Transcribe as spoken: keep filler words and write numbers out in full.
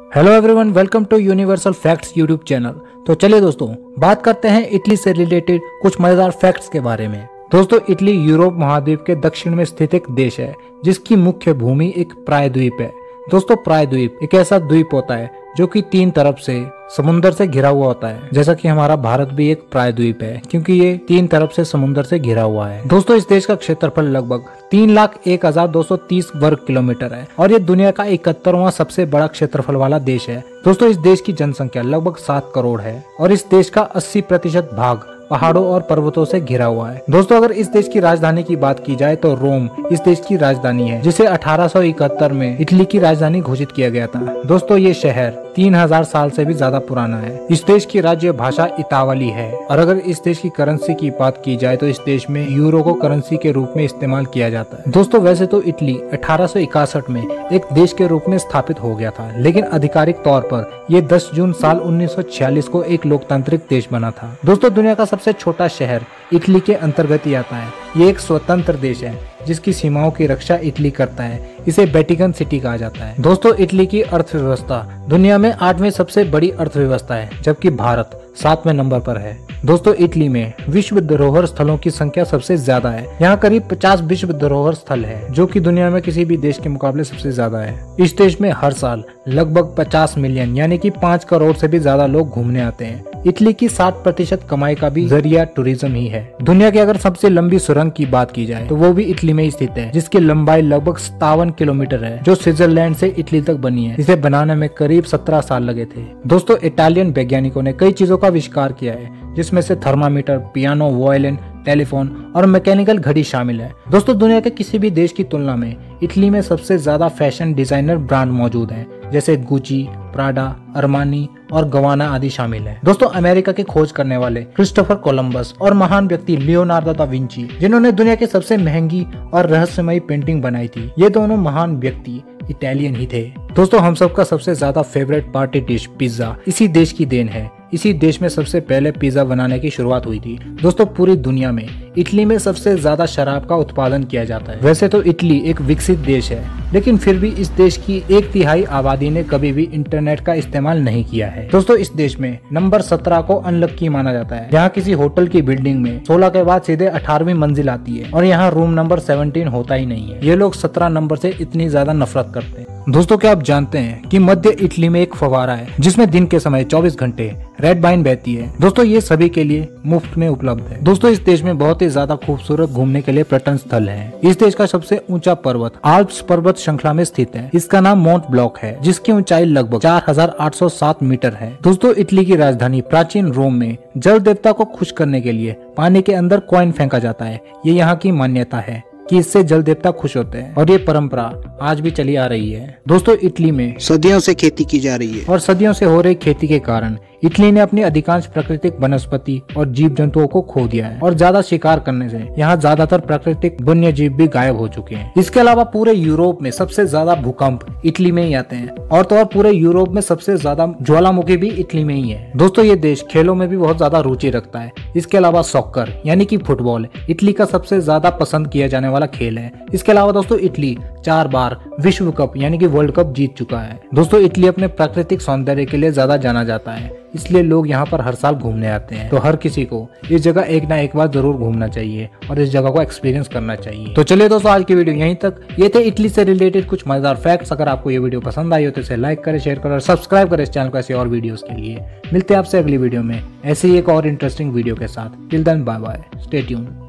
Hello everyone, welcome to universal facts YouTube channel. तो चलिए दोस्तों, बात करते हैं इटली से रिलेटेड कुछ मजेदार फैक्ट्स के बारे में। दोस्तों, इटली यूरोप महाद्वीप के दक्षिण में स्थित एक देश है जिसकी मुख्य भूमि एक प्रायद्वीप है। दोस्तों, प्रायद्वीप एक ऐसा द्वीप होता है जो कि तीन तरफ से समुद्र से घिरा हुआ होता है, जैसा कि हमारा भारत भी एक प्रायद्वीप है क्योंकि ये तीन तरफ से समुद्र से घिरा हुआ है। दोस्तों, इस देश का क्षेत्रफल लगभग तीन लाख एक हजार दो सौ तीस वर्ग किलोमीटर है और ये दुनिया का इकहत्तरवां सबसे बड़ा क्षेत्रफल वाला देश है। दोस्तों, इस देश की जनसंख्या लगभग सात करोड़ है और इस देश का अस्सी प्रतिशत भाग पहाड़ों और पर्वतों से घिरा हुआ है। दोस्तों, अगर इस देश की राजधानी की बात की जाए तो रोम इस देश की राजधानी है, जिसे अठारह सौ इकहत्तर में इटली की राजधानी घोषित किया गया था। दोस्तों, ये शहर तीन हजार साल से भी ज्यादा पुराना है। इस देश की राज्य भाषा इतावली है और अगर इस देश की करेंसी की बात की जाए तो इस देश में यूरो को करेंसी के रूप में इस्तेमाल किया जाता है। दोस्तों, वैसे तो इटली अठारह सौ इकसठ में एक देश के रूप में स्थापित हो गया था, लेकिन आधिकारिक तौर पर ये दस जून साल उन्नीस सौ छियालीस को एक लोकतांत्रिक देश बना था। दोस्तों, दुनिया का सबसे छोटा शहर इटली के अंतर्गत ही आता है। ये एक स्वतंत्र देश है जिसकी सीमाओं की रक्षा इटली करता है। इसे वेटिकन सिटी कहा जाता है। दोस्तों, इटली की अर्थव्यवस्था दुनिया में आठवीं सबसे बड़ी अर्थव्यवस्था है, जबकि भारत सातवें नंबर पर है। दोस्तों, इटली में विश्व धरोहर स्थलों की संख्या सबसे ज्यादा है। यहाँ करीब पचास विश्व धरोहर स्थल है, जो कि दुनिया में किसी भी देश के मुकाबले सबसे ज्यादा है। इस देश में हर साल लगभग पचास मिलियन यानी कि पाँच करोड़ से भी ज्यादा लोग घूमने आते हैं। इटली की साठ प्रतिशत कमाई का भी जरिया टूरिज्म ही है। दुनिया की अगर सबसे लंबी सुरंग की बात की जाए तो वो भी इटली में स्थित है, जिसकी लंबाई लगभग सत्तावन किलोमीटर है, जो स्विट्जरलैंड से इटली तक बनी है। इसे बनाने में करीब सत्रह साल लगे थे। दोस्तों, इटालियन वैज्ञानिकों ने कई चीजों का आविष्कार किया है, जिसमें से थर्मामीटर, पियानो, वायलिन, टेलीफोन और मैकेनिकल घड़ी शामिल है। दोस्तों, दुनिया के किसी भी देश की तुलना में इटली में सबसे ज्यादा फैशन डिजाइनर ब्रांड मौजूद हैं, जैसे गुची, प्राडा, अरमानी और गवाना आदि शामिल हैं। दोस्तों, अमेरिका के खोज करने वाले क्रिस्टोफर कोलंबस और महान व्यक्ति लियोनार्डो दा विंची, जिन्होंने दुनिया की सबसे महंगी और रहस्यमयी पेंटिंग बनाई थी, ये दोनों महान व्यक्ति इटालियन ही थे। दोस्तों, हम सबका सबसे ज्यादा फेवरेट पार्टी डिश पिज्जा इसी देश की देन है। इसी देश में सबसे पहले पिज्जा बनाने की शुरुआत हुई थी। दोस्तों, पूरी दुनिया में इटली में सबसे ज्यादा शराब का उत्पादन किया जाता है। वैसे तो इटली एक विकसित देश है, लेकिन फिर भी इस देश की एक तिहाई आबादी ने कभी भी इंटरनेट का इस्तेमाल नहीं किया है। दोस्तों, इस देश में नंबर सत्रह को अनलक्की माना जाता है। यहाँ किसी होटल की बिल्डिंग में सोलह के बाद सीधे अठारहवीं मंजिल आती है और यहाँ रूम नंबर सत्रह होता ही नहीं है। ये लोग सत्रह नंबर से इतनी ज्यादा नफरत करते हैं। दोस्तों, क्या आप जानते हैं कि मध्य इटली में एक फव्वारा है जिसमें दिन के समय चौबीस घंटे रेड वाइन बहती है। दोस्तों, ये सभी के लिए मुफ्त में उपलब्ध है। दोस्तों, इस देश में बहुत ही ज्यादा खूबसूरत घूमने के लिए पर्यटन स्थल है। इस देश का सबसे ऊंचा पर्वत आल्प्स पर्वत श्रृंखला में स्थित है। इसका नाम माउंट ब्लॉक है, जिसकी ऊंचाई लगभग चार हजार आठ सौ सात मीटर है। दोस्तों, इटली की राजधानी प्राचीन रोम में जल देवता को खुश करने के लिए पानी के अंदर कॉइन फेंका जाता है। ये यहाँ की मान्यता है कि इससे जल देवता खुश होते हैं और ये परंपरा आज भी चली आ रही है। दोस्तों, इटली में सदियों से खेती की जा रही है और सदियों से हो रही खेती के कारण इटली ने अपनी अधिकांश प्राकृतिक वनस्पति और जीव जंतुओं को खो दिया है और ज्यादा शिकार करने से यहाँ ज्यादातर प्राकृतिक वन्य जीव भी गायब हो चुके हैं। इसके अलावा पूरे यूरोप में सबसे ज्यादा भूकंप इटली में ही आते हैं और तो और पूरे यूरोप में सबसे ज्यादा ज्वालामुखी भी इटली में ही है। दोस्तों, ये देश खेलों में भी बहुत ज्यादा रुचि रखता है। इसके अलावा सॉकर यानी कि फुटबॉल इटली का सबसे ज्यादा पसंद किया जाने वाला खेल है। इसके अलावा दोस्तों, इटली चार बार विश्व कप यानी कि वर्ल्ड कप जीत चुका है। दोस्तों, इटली अपने प्राकृतिक सौंदर्य के लिए ज्यादा जाना जाता है, इसलिए लोग यहाँ पर हर साल घूमने आते हैं। तो हर किसी को इस जगह एक ना एक बार जरूर घूमना चाहिए और इस जगह को एक्सपीरियंस करना चाहिए। तो चलिए दोस्तों, आज की वीडियो यहीं तक। ये थे इटली से रिलेटेड कुछ मजेदार फैक्ट्स। अगर आपको ये वीडियो पसंद आई हो तो इसे लाइक करें, शेयर करें और सब्सक्राइब करें इस चैनल को ऐसे और वीडियोस के लिए। मिलते हैं आपसे अगली वीडियो में ऐसे ही एक और इंटरेस्टिंग वीडियो के साथ। Till then, bye bye, stay tuned.